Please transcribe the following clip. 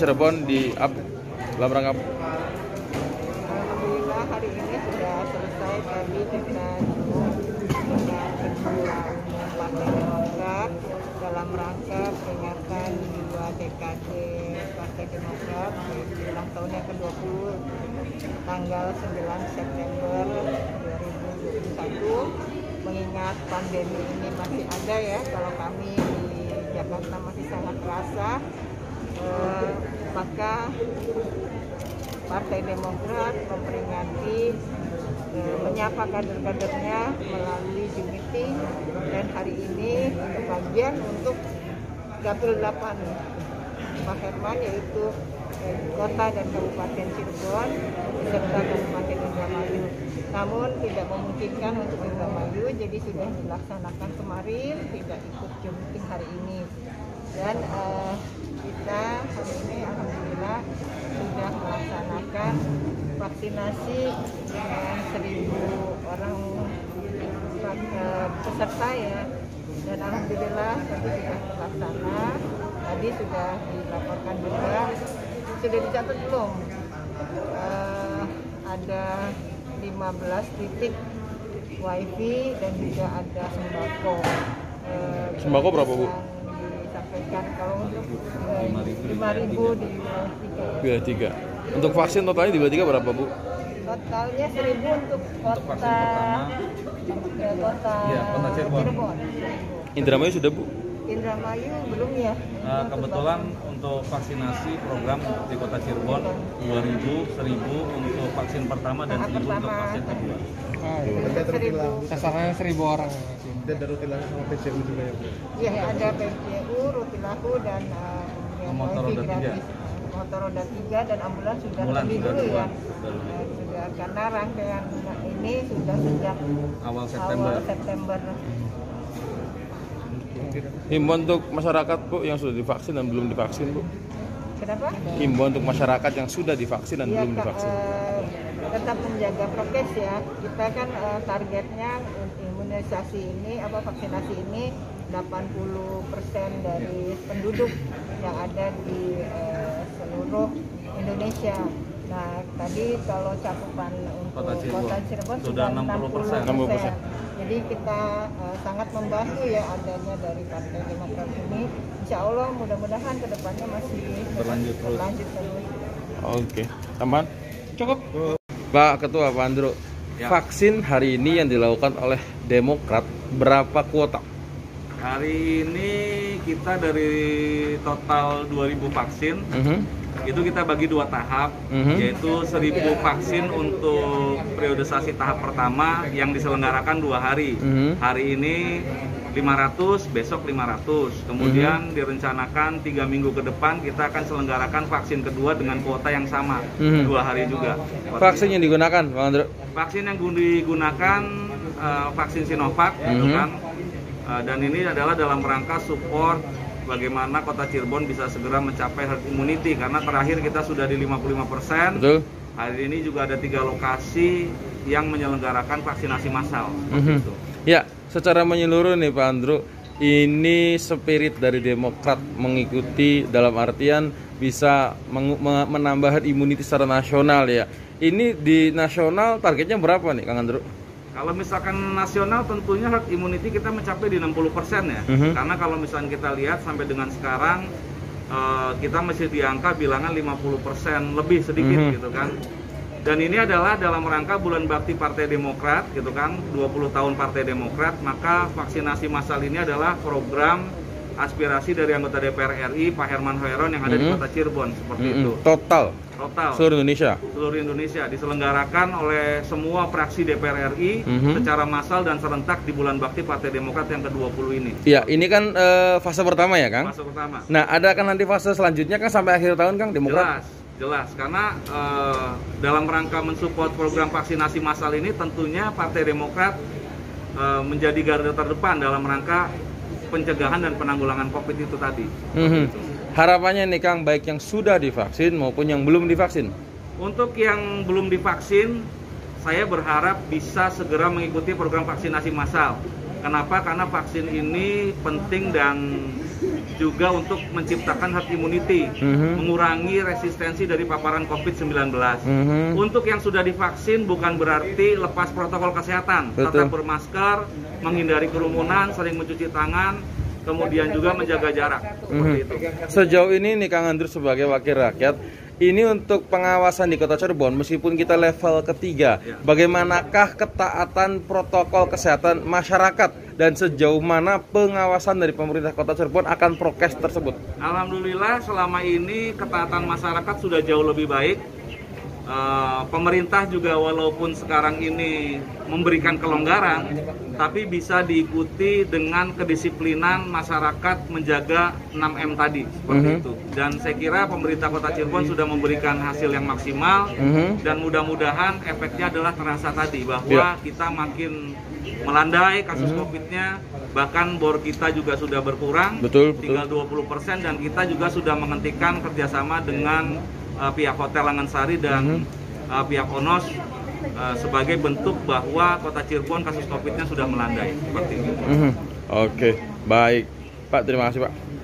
Cirebon dalam rangka Alhamdulillah hari ini sudah selesai. Tadi kita jemput dengan Ketua Umum Partai Demokrat dalam rangka peringatan 2 dekade Partai Demokrat, ulang tahun yang ke-20 tanggal 9 September 2021. Mengingat pandemi ini masih ada ya, kalau kami di Jakarta masih sangat terasa, maka Partai Demokrat memperingati menyapa kader-kadernya melalui Zoom meeting, dan hari ini bagian untuk Dapil 8 Pak Herman, yaitu Kota dan Kabupaten Cirebon beserta Kabupaten Indramayu. Namun tidak memungkinkan untuk Indramayu, jadi sudah dilaksanakan kemarin, tidak ikut Zoom meeting hari ini. Dan kita hari ini alhamdulillah sudah melaksanakan vaksinasi dengan 1.000 orang peserta ya, dan alhamdulillah tadi sudah terlaksana. Tadi sudah dilaporkan juga, sudah dicatat belum? Ada 15 titik wifi dan juga ada sembako. Sembako berapa, Bu? Disampaikan kalau untuk 5.000 di wilayah 3. Untuk vaksin totalnya di wilayah 3 berapa, Bu? Totalnya 1.000 untuk kota Cirebon. Indramayu sudah, Bu? Indramayu belum ya. Kebetulan untuk vaksinasi program di Kota Cirebon 2.000 untuk vaksin pertama dan 1.000 untuk vaksin kedua. Sasarannya 1.000 orang. Dan ada Rutilahu sama PCU juga ya, Bu? Iya, ada PCU, Rutilahu dan motor roda 3. Motor roda 3 dan ambulans sudah lebih dulu ya. Sudah, karena rangkaian ini sudah sejak awal September. Himbauan untuk masyarakat, Bu, yang sudah divaksin dan belum divaksin, Bu. Kenapa? Himbauan untuk masyarakat yang sudah divaksin dan belum divaksin. Tetap menjaga prokes ya. Kita kan targetnya imunisasi ini, vaksinasi ini 80% dari penduduk yang ada di seluruh Indonesia. Nah, tadi kalau cakupan untuk Kota Cirebon sudah 60%. Jadi kita sangat membantu ya adanya dari Partai Demokrat ini. Insya Allah mudah-mudahan kedepannya masih berlanjut terus. Oke, tambahan? Cukup. Pak Ketua, Pak Andro, ya. Vaksin hari ini yang dilakukan oleh Demokrat berapa kuota? Hari ini kita dari total 2.000 vaksin, itu kita bagi 2 tahap, yaitu 1.000 vaksin untuk periodisasi tahap pertama yang diselenggarakan 2 hari. Hari ini 500, besok 500. Kemudian direncanakan 3 minggu ke depan kita akan selenggarakan vaksin kedua dengan kuota yang sama, 2 hari juga. Vaksin yang digunakan, Bang Andro? Vaksin yang digunakan vaksin Sinovac, gitu kan. Dan ini adalah dalam rangka support bagaimana Kota Cirebon bisa segera mencapai herd immunity, karena terakhir kita sudah di 55%. Betul. Hari ini juga ada 3 lokasi yang menyelenggarakan vaksinasi massal. Ya, secara menyeluruh nih Pak Andro, ini spirit dari Demokrat mengikuti dalam artian bisa menambah herd immunity secara nasional ya. Ini di nasional targetnya berapa nih Kang Andro? Kalau misalkan nasional tentunya herd immunity kita mencapai di 60% ya. Karena kalau misalnya kita lihat sampai dengan sekarang kita masih di angka bilangan 50% lebih sedikit gitu kan. Dan ini adalah dalam rangka bulan bakti Partai Demokrat gitu kan, 20 tahun Partai Demokrat, maka vaksinasi massal ini adalah program aspirasi dari anggota DPR RI Pak Herman Hoeron yang ada di Kota Cirebon, seperti itu. Total seluruh Indonesia diselenggarakan oleh semua fraksi DPR RI secara massal dan serentak di bulan bakti Partai Demokrat yang ke-20 ini. Iya, ini kan fase pertama ya, Kang? Fase pertama. Nah, ada kan nanti fase selanjutnya kan sampai akhir tahun, Kang, Demokrat? Jelas, karena dalam rangka mensupport program vaksinasi massal ini tentunya Partai Demokrat menjadi garda terdepan dalam rangka pencegahan dan penanggulangan COVID itu tadi. Harapannya nih Kang, baik yang sudah divaksin maupun yang belum divaksin. Untuk yang belum divaksin, saya berharap bisa segera mengikuti program vaksinasi massal. Kenapa? Karena vaksin ini penting dan juga untuk menciptakan herd immunity, mengurangi resistensi dari paparan COVID-19. Untuk yang sudah divaksin bukan berarti lepas protokol kesehatan, tetap bermasker, menghindari kerumunan, sering mencuci tangan, kemudian juga menjaga jarak. Seperti itu. Sejauh ini nih Kang Andrew sebagai wakil rakyat, ini untuk pengawasan di Kota Cirebon, meskipun kita level ketiga, bagaimanakah ketaatan protokol kesehatan masyarakat dan sejauh mana pengawasan dari pemerintah Kota Cirebon akan prokes tersebut? Alhamdulillah selama ini ketaatan masyarakat sudah jauh lebih baik. Pemerintah juga walaupun sekarang ini memberikan kelonggaran, tapi bisa diikuti dengan kedisiplinan masyarakat menjaga 6M tadi, seperti itu. Dan saya kira pemerintah Kota Cirebon sudah memberikan hasil yang maksimal, dan mudah-mudahan efeknya adalah terasa tadi, bahwa kita makin melandai kasus COVID-nya, bahkan bor kita juga sudah berkurang, tinggal 20%, dan kita juga sudah menghentikan kerjasama dengan pihak Hotel Langansari dan pihak ONOS sebagai bentuk bahwa Kota Cirebon kasus COVID-nya sudah melandai, seperti itu. Oke, baik Pak, terima kasih Pak.